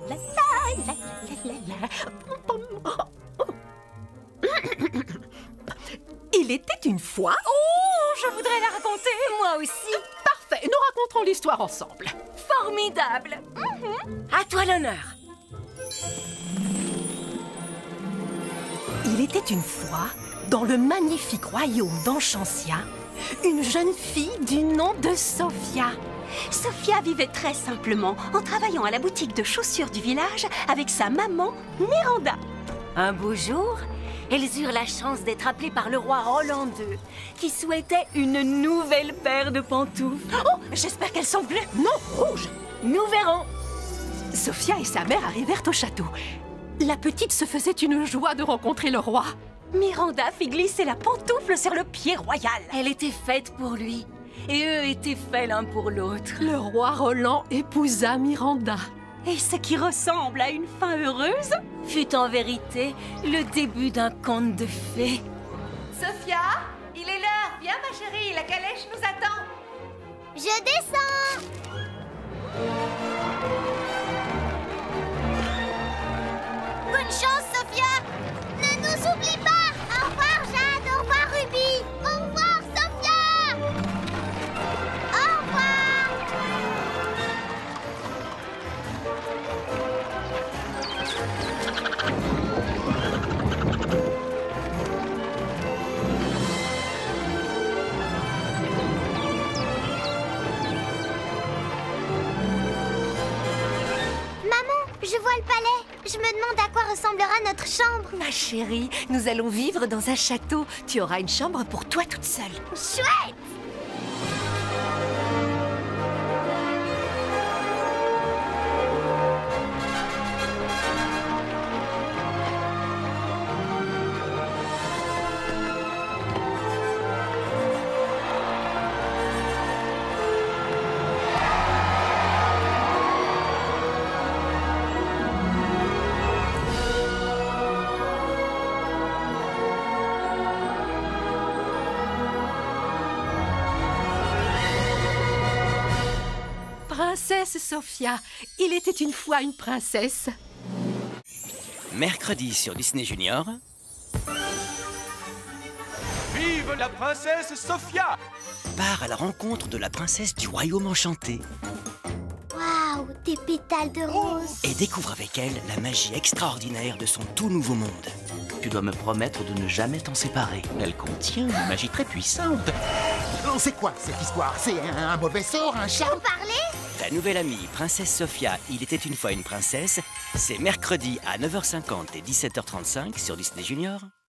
la, Il était une fois... Oh, je voudrais la raconter. Moi aussi. Parfait, nous raconterons l'histoire ensemble. Formidable. À toi l'honneur. Il était une fois, dans le magnifique royaume d'Enchantia, une jeune fille du nom de Sophia. Sophia vivait très simplement en travaillant à la boutique de chaussures du village avec sa maman, Miranda. Un beau jour, elles eurent la chance d'être appelées par le roi Roland II, qui souhaitait une nouvelle paire de pantoufles. Oh, j'espère qu'elles sont bleues. Non, rouge. Nous verrons. Sophia et sa mère arrivèrent au château. La petite se faisait une joie de rencontrer le roi. Miranda fit glisser la pantoufle sur le pied royal. Elle était faite pour lui, et eux étaient faits l'un pour l'autre. Le roi Roland épousa Miranda. Et ce qui ressemble à une fin heureuse Fut en vérité le début d'un conte de fées. Sophia, il est l'heure. Viens ma chérie, la calèche nous attend. Je descends. Bonne chance, Sophia. Ne nous oublie pas. Au revoir, Jade. Au revoir, Ruby. Au revoir, Sophia. Au revoir. Je vois le palais. Je me demande à quoi ressemblera notre chambre. Ma chérie, nous allons vivre dans un château. Tu auras une chambre pour toi toute seule. Chouette! Princesse Sophia, il était une fois une princesse. Mercredi sur Disney Junior. Vive la princesse Sophia! Part à la rencontre de la princesse du royaume enchanté Waouh, des pétales de rose. et découvre avec elle la magie extraordinaire de son tout nouveau monde. Tu dois me promettre de ne jamais t'en séparer. Elle contient une magie très puissante. Oh, c'est quoi cette histoire? C'est un mauvais sort, un charme? Vous parlez? Ta nouvelle amie, Princesse Sophia, il était une fois une princesse, c'est mercredi à 9h50 et 17h35 sur Disney Junior.